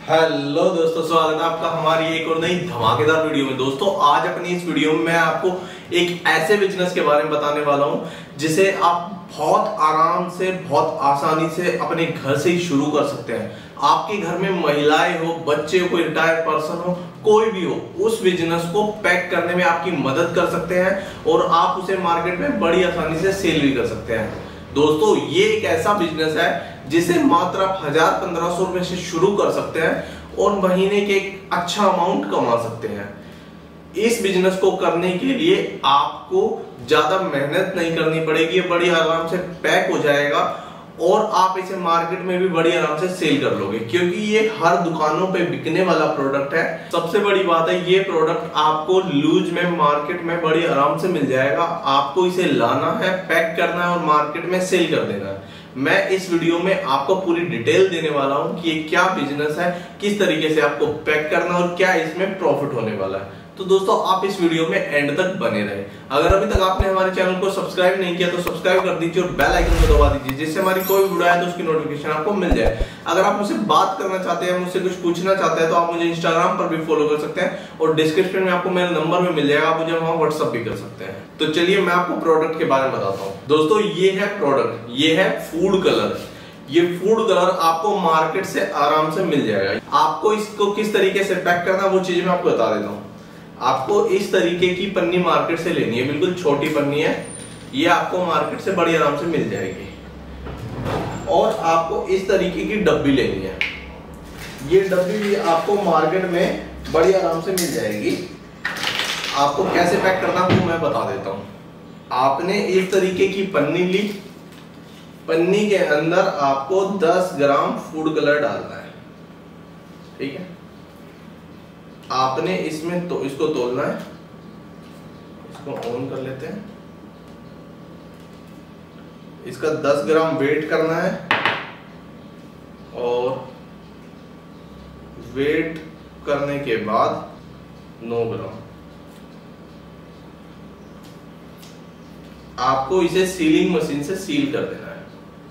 Hello दोस्तों, स्वागत है आपका हमारी एक और नई धमाकेदार वीडियो में। दोस्तों आज अपनी इस वीडियो में मैं आपको एक ऐसे बिजनेस के बारे में बताने वाला हूं जिसे आप बहुत आराम से, बहुत आसानी से अपने घर से ही शुरू कर सकते हैं। आपके घर में महिलाएं हो, बच्चे हो, कोई रिटायर्ड पर्सन हो, कोई भी हो, उस बिजनेस को पैक करने में आपकी मदद कर सकते हैं और आप उसे मार्केट में बड़ी आसानी से सेल भी कर सकते हैं। दोस्तों ये एक ऐसा बिजनेस है जिसे मात्र आप 1000-1500 रुपए से शुरू कर सकते हैं और महीने के एक अच्छा अमाउंट कमा सकते हैं। इस बिजनेस को करने के लिए आपको ज्यादा मेहनत नहीं करनी पड़ेगी, ये बड़ी आराम से पैक हो जाएगा और आप इसे मार्केट में भी बड़ी आराम से सेल कर लोगे, क्योंकि ये हर दुकानों पे बिकने वाला प्रोडक्ट है। सबसे बड़ी बात है, ये प्रोडक्ट आपको लूज में मार्केट में बड़ी आराम से मिल जाएगा। आपको इसे लाना है, पैक करना है और मार्केट में सेल कर देना है। मैं इस वीडियो में आपको पूरी डिटेल देने वाला हूं कि ये क्या बिजनेस है, किस तरीके से आपको पैक करना और क्या इसमें प्रॉफिट होने वाला है। तो दोस्तों आप इस वीडियो में एंड तक बने रहे। अगर अभी तक आपने हमारे चैनल को सब्सक्राइब नहीं किया तो सब्सक्राइब कर दीजिए और बेल आइकन को दबा दीजिए, जिससे हमारी कोई वीडियो आए तो उसकी नोटिफिकेशन आपको मिल जाए। अगर आप मुझसे बात करना चाहते हैं, मुझसे कुछ पूछना चाहते हैं, तो आप मुझे इंस्टाग्राम पर भी फॉलो कर सकते हैं और डिस्क्रिप्शन में आपको मेरा नंबर भी मिल जाएगा, आप मुझे वहां व्हाट्सएप भी कर सकते हैं। तो चलिए मैं आपको प्रोडक्ट के बारे में बताता हूँ। दोस्तों ये है प्रोडक्ट, ये है फूड कलर। ये फूड कलर आपको मार्केट से आराम से मिल जाएगा। आपको इसको किस तरीके से पैक करना वो चीज मैं आपको बता देता हूँ। आपको इस तरीके की पन्नी मार्केट से लेनी है, बिल्कुल छोटी पन्नी है, ये आपको मार्केट से बड़ी आराम से मिल जाएगी। और आपको इस तरीके की डब्बी लेनी है, ये डब्बी भी आपको मार्केट में बड़ी आराम से मिल जाएगी। आपको कैसे पैक करना वो मैं बता देता हूँ। आपने इस तरीके की पन्नी ली, पन्नी के अंदर आपको 10 ग्राम फूड कलर डालना है, ठीक है। आपने इसमें तो इसको तोलना है, इसको ऑन कर लेते हैं। इसका 10 ग्राम वेट करना है और वेट करने के बाद 9 ग्राम आपको इसे सीलिंग मशीन से सील कर देना है।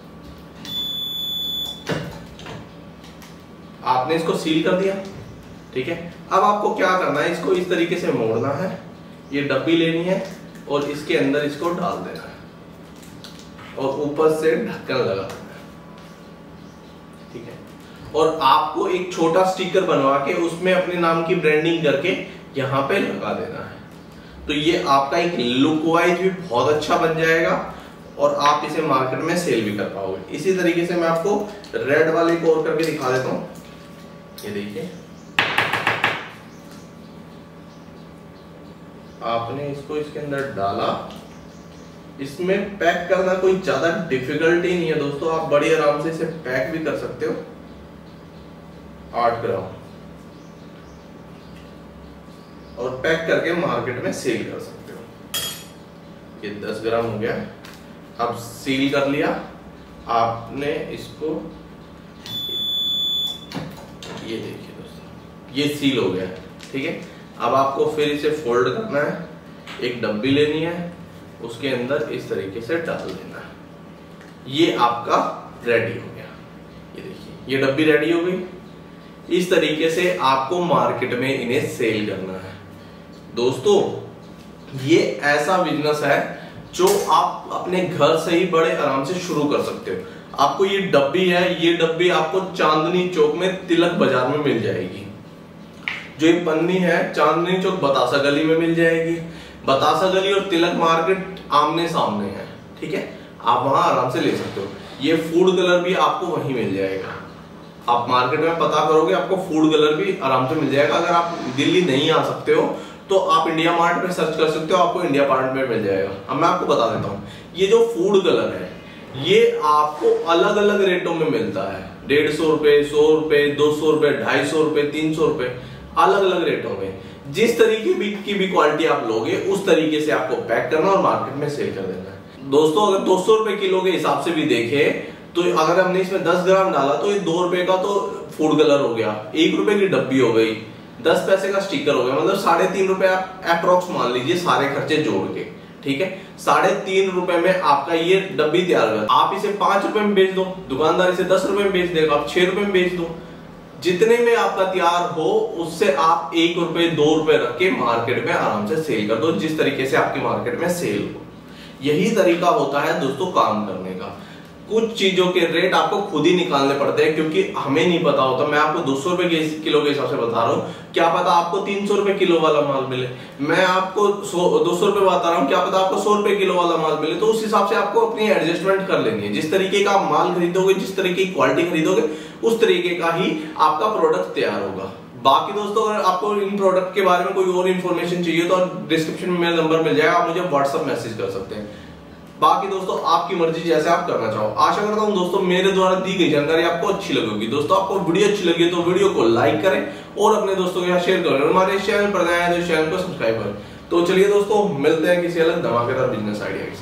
आपने इसको सील कर दिया, ठीक है। अब आपको क्या करना है, इसको इस तरीके से मोड़ना है, ये डब्बी लेनी है और इसके अंदर इसको डाल देना है और ऊपर से ढक्कन लगा देना है, ठीक है। और आपको एक छोटा स्टिकर बनवा के उसमें अपने नाम की ब्रांडिंग करके यहाँ पे लगा देना है। तो ये आपका एक लुक वाइज भी बहुत अच्छा बन जाएगा और आप इसे मार्केट में सेल भी कर पाओगे। इसी तरीके से मैं आपको रेड वाले को और करके दिखा देता हूँ। ये देखिए, आपने इसको इसके अंदर डाला। इसमें पैक करना कोई ज्यादा डिफिकल्टी नहीं है दोस्तों, आप बड़ी आराम से इसे पैक भी कर सकते हो। 8 ग्राम और पैक करके मार्केट में सेल कर सकते हो। ये 10 ग्राम हो गया। अब सील कर लिया आपने इसको, ये देखिए दोस्तों, ये सील हो गया, ठीक है। अब आपको फिर इसे फोल्ड करना है, एक डब्बी लेनी है, उसके अंदर इस तरीके से डाल देना है। ये आपका रेडी हो गया। ये देखिए, ये डब्बी रेडी हो गई। इस तरीके से आपको मार्केट में इन्हें सेल करना है। दोस्तों ये ऐसा बिजनेस है जो आप अपने घर से ही बड़े आराम से शुरू कर सकते हो। आपको ये डब्बी है, ये डब्बी आपको चांदनी चौक में तिलक बाजार में मिल जाएगी। जो एक पन्नी है, चांदनी चौक बतासा गली में मिल जाएगी। बतासा गली और तिलक मार्केट आमने सामने है, ठीक है। आप वहां आराम से ले सकते हो। ये फूड कलर भी आपको वहीं मिल जाएगा। आप मार्केट में पता करोगे, आपको फूड कलर भी आराम से मिल जाएगा। अगर आप दिल्ली नहीं आ सकते हो तो आप इंडिया मार्ट में सर्च कर सकते हो, आपको इंडिया मार्ट में मिल जाएगा। अब मैं आपको बता देता हूँ, ये जो फूड कलर है ये आपको अलग अलग रेटों में मिलता है। 150 रुपए, 100 रुपए, 200 रुपए, 250 रुपए, 300 रुपए, अलग अलग रेटों में। जिस तरीके की भी क्वालिटी आप लोगे उस तरीके से आपको पैक करना और मार्केट में सेल कर देना है। दोस्तों अगर 200 रुपए किलो के हिसाब से भी देखे तो अगर हमने इसमें 10 ग्राम डाला तो ये 2 रुपए का तो फूड कलर हो गया, 1 रुपए की डब्बी हो गई, 10 पैसे का स्टिकर हो गया, मतलब 3.5 रुपए आप अप्रोक्स मान लीजिए सारे खर्चे जोड़ के, ठीक है। 3.5 रुपए में आपका ये डब्बी तैयार हो। आप इसे 5 रुपए में बेच दो, दुकानदार इसे 10 रुपए में बेच देगा, आप 6 रुपए में बेच दो। जितने में आपका तैयार हो उससे आप ₹1 ₹2 रख के मार्केट में आराम से सेल कर दो, जिस तरीके से आपकी मार्केट में सेल हो। यही तरीका होता है दोस्तों काम करने का। कुछ चीजों के रेट आपको खुद ही निकालने पड़ते हैं, क्योंकि हमें नहीं पता होता। मैं आपको ₹200 के किलो के हिसाब से बता रहा हूँ, क्या पता आपको ₹300 किलो वाला माल मिले। मैं आपको ₹200 बता रहा हूँ, क्या पता आपको ₹100 किलो वाला माल मिले। तो उस हिसाब से आपको अपनी एडजस्टमेंट कर लेनी है। जिस तरीके का आप माल खरीदोगे, जिस तरीके की क्वालिटी खरीदोगे, उस तरीके का ही आपका प्रोडक्ट तैयार होगा। बाकी दोस्तों अगर आपको इन प्रोडक्ट के बारे में कोई और इन्फॉर्मेशन चाहिए तो डिस्क्रिप्शन में मेरा नंबर मिल जाएगा, आप मुझे व्हाट्सएप मैसेज कर सकते हैं। बाकी दोस्तों आपकी मर्जी, जैसे आप करना चाहो। आशा करता हूं दोस्तों मेरे द्वारा दी गई जानकारी आपको अच्छी लगी होगी। दोस्तों आपको वीडियो अच्छी लगी तो वीडियो को लाइक करें और अपने दोस्तों के साथ शेयर करें। हमारे इस चैनल पर नया है तो इस चैनल को सब्सक्राइब करें। तो चलिए दोस्तों मिलते हैं किसी अलग धमाकेदार बिजनेस आइडिया के साथ।